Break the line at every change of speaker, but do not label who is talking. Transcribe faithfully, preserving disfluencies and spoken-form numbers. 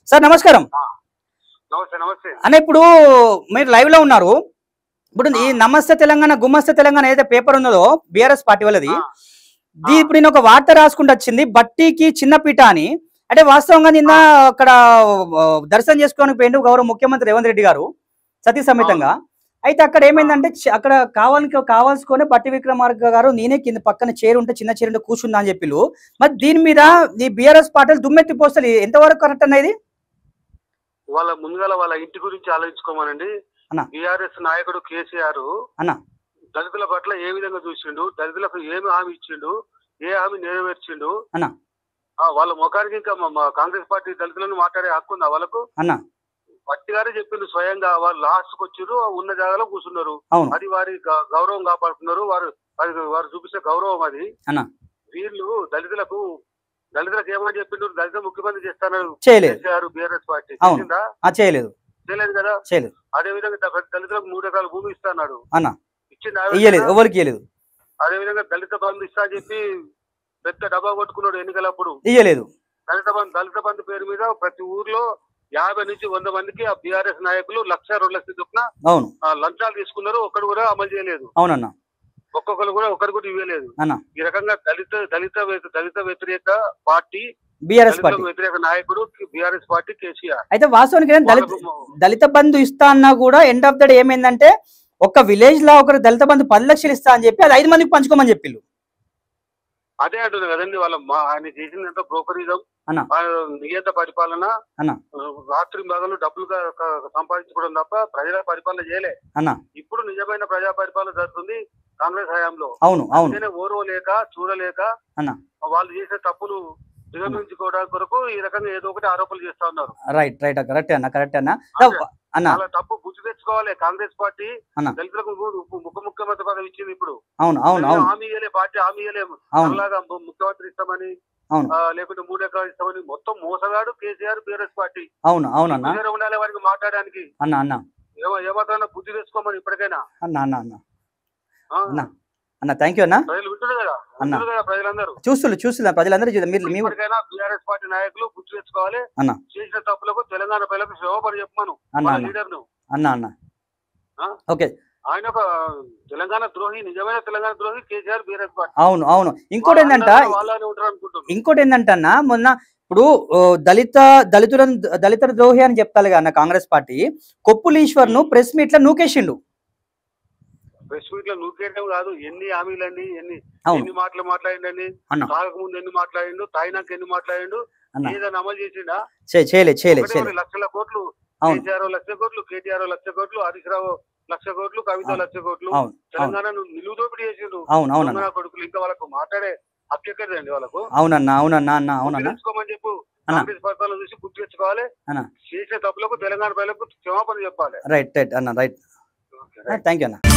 Sir నమస్కారం.
నమస్తే నమస్తే
అన్న, ఇప్పుడు మీరు లైవ్ లో ఉన్నారు. ఇప్పుడు ఈ నమస్తే తెలంగాణ గుమస్తే తెలంగాణ ఏదైతే పేపర్ ఉన్నదో బీఆర్ఎస్ పార్టీ వాళ్ళది, దీ ఇప్పుడు నేను ఒక వార్త రాసుకుంటూ వచ్చింది బట్టీకి చిన్న పీట అని. అంటే వాస్తవంగా నిన్న అక్కడ దర్శనం చేసుకోవడానికి పోయిండు గౌరవ ముఖ్యమంత్రి రేవంత్ రెడ్డి గారు సతీ సమేతంగా. అయితే అక్కడ ఏమైందంటే అక్కడ కావాలని కావాల్సుకొని బట్టి విక్రమార్క గారు నేనే కింద పక్కన చైర్ ఉంటే చిన్న చైర్ ఉంటే కూర్చుందా అని చెప్పిలు. మరి దీని మీద ఈ బీఆర్ఎస్ పార్టీలు దుమ్మెత్తి పోస్తలు ఎంతవరకు కరెక్ట్ అన్నది?
వాళ్ళ ముందుగా వాళ్ళ ఇంటి గురించి ఆలోచించుకోమనండి. బీఆర్ఎస్ నాయకుడు కేసీఆర్
అన్న
దళితుల పట్ల ఏ విధంగా చూసిండు, దళితులకు ఏమి హామీ ఇచ్చిండు, ఏ హామీ నెరవేర్చిండు
అన్న.
వాళ్ళ ముఖానికి ఇంకా కాంగ్రెస్ పార్టీ దళితులను మాట్లాడే హక్కు ఉందా వాళ్ళకు?
అన్న
పట్టి గారే చెప్పిండు స్వయంగా. వాళ్ళు లాస్ట్ కు వచ్చారు, ఉన్న జాగాలో కూర్చున్నారు. అది వారి గౌరవం కాపాడుతున్నారు. వారు వారు చూపించే గౌరవం అది. వీళ్ళు దళితులకు దళితులకు ఏమని చెప్పిండు, దళిత ముఖ్యమంత్రి చేస్తాను చేశారు బీఆర్ఎస్ పార్టీ. చేసిందా?
చేయలేదు
చేయలేదు కదా. అదే విధంగా దళితులకు మూడు ఎకరాల భూమి ఇస్తాడు, ఇచ్చింది. అదే విధంగా దళిత బంధు ఇస్తా అని చెప్పి పెద్ద డబ్బా కొట్టుకున్నాడు ఎన్నికలప్పుడు.
ఇయ్యలేదు.
దళిత బంధు దళిత బంధు పేరు మీద ప్రతి ఊర్లో యాభై నుంచి వంద మందికి ఆ బీఆర్ఎస్ నాయకులు లక్ష రెండు లక్షల చొప్పున లంచాలు తీసుకున్నారు. ఒక్కడు కూడా అమలు చేయలేదు.
అవునన్నా.
ఒక్కొక్కరు కూడా ఒక్కరు కూడా ఇవ్వలేదు. ఈ రకంగా దళిత దళిత దళిత వ్యతిరేక పార్టీ
బీఆర్ఎస్ పార్టీ
వ్యతిరేక నాయకుడు బీఆర్ఎస్ పార్టీ కేసీఆర్.
అయితే వాస్తవానికి దళిత దళిత బంధు ఇస్తా అన్నా కూడా ఎండ్ ఆఫ్ ద డే ఏమైందంటే ఒక విలేజ్ లో ఒకరు దళిత బంధు పది లక్షలు ఇస్తా అని చెప్పి అది ఐదు మందికి పంచుకోమని చెప్పిళ్ళు.
అదే అంటుంది కదండి. వాళ్ళ ఆయన చేసిందంతా బ్రోకరిజం, నియంత పరిపాలన, రాత్రి మగలు డబ్బులు సంపాదించుకోవడం తప్ప ప్రజల పరిపాలన చేయలే. ఇప్పుడు నిజమైన ప్రజా పరిపాలన జరుగుతుంది కాంగ్రెస్ హయాంలో.
అవును అవును.
ఓర్వలేక చూడలేక వాళ్ళు చేసే తప్పులు నిగమించుకోవడానికి కొరకు ఈ రకంగా ఏదో ఒకటి ఆరోపణలు చేస్తా ఉన్నారు.
రైట్ రైట్ కరెక్ట్ అన్న కరెక్ట్ అన్న అన్న
తప్పు గుర్తు తెచ్చుకోవాలి. కాంగ్రెస్ పార్టీ దళితులకు ముఖ ముఖ్యమంత్రి పదవి ఇచ్చింది. ఇప్పుడు
అవును అవును
హామీ ఇయ్యలే, పార్టీ హామీ ఇయ్యలే. అలాగా ముఖ్యమంత్రి ఇస్తామని లేకుంటే మూడు ఎకరాలు ఇస్తామని మొత్తం మోసగాడు కేసీఆర్ బీఆర్ఎస్ పార్టీ.
అవును అవునన్నా.
ఉండాలి వారికి మాట్లాడడానికి.
అన్న అన్న
ఏమాత్రం బుద్ధి తెచ్చుకోమని ఇప్పటికైనా.
అన్న అన్న అన్న అన్న అన్న థ్యాంక్ యూ అన్న.
ప్రజలు వింటున్నారు కదా, వింటున్నారు కదా ప్రజలందరూ.
చూస్తున్నారు చూస్తున్నారు ప్రజలందరూ.
ఇప్పటికైనా బీఆర్ఎస్ పార్టీ నాయకులు గుర్తు తెచ్చుకోవాలి. చేసిన తప్పులకు తెలంగాణ ప్రజలకు క్షమాపణ చెప్పమను లీడర్ ను.
అన్న అన్న ఓకే.
ఆయన ఒక తెలంగాణ ద్రోహి, నిజమైన తెలంగాణ ద్రోహి కేసీఆర్ బీఆర్ఎస్ పార్టీ.
అవును అవును. ఇంకోటి ఏంటంట
వాళ్ళని ఉంటారు అనుకుంటున్నారు.
ఇంకోటి ఏంటంట అన్న, మొన్న ఇప్పుడు దళిత దళితులను దళిత ద్రోహి అని చెప్తారు అన్న కాంగ్రెస్ పార్టీ. కొప్పుల ఈశ్వర్ ను ప్రెస్ మీట్ లో నూకేసిండు.
ప్రెస్ మీట్ లో నూకేయడం కాదు, ఎన్ని హామీలండి, ఎన్ని ఎన్ని మాటలు మాట్లాడిండీ, తాగకముందు ఎన్ని మాట్లాడిండు, తాగినాక ఎన్ని మాట్లాడిండు, ఏదైనా అమలు చేసిండా?
చేయలేదు.
లక్షల కోట్లు కేసీఆర్ లక్ష కోట్లు, కేటీఆర్ లక్ష కోట్లు, హరీష్ రావు లక్ష కోట్లు, కవిత లక్ష కోట్లు తెలంగాణను నిలువు దోపిడీ చేసిండు తెలంగాణ కొడుకులు. ఇంకా వాళ్ళకు మాట్లాడే హక్కు ఎక్కడండి వాళ్ళకు?
అవునన్నా అవునన్నా అన్న అవునన్నా.
తెలుసుకోమని చెప్పు. కాంగ్రెస్ పరిపాలన చూసి గుర్తు తెచ్చుకోవాలి. చేసే తప్పులకు తెలంగాణ ప్రజలకు క్షమాపణ చెప్పాలి.
రైట్ రైట్ అన్న రైట్. థ్యాంక్ యూ అన్న.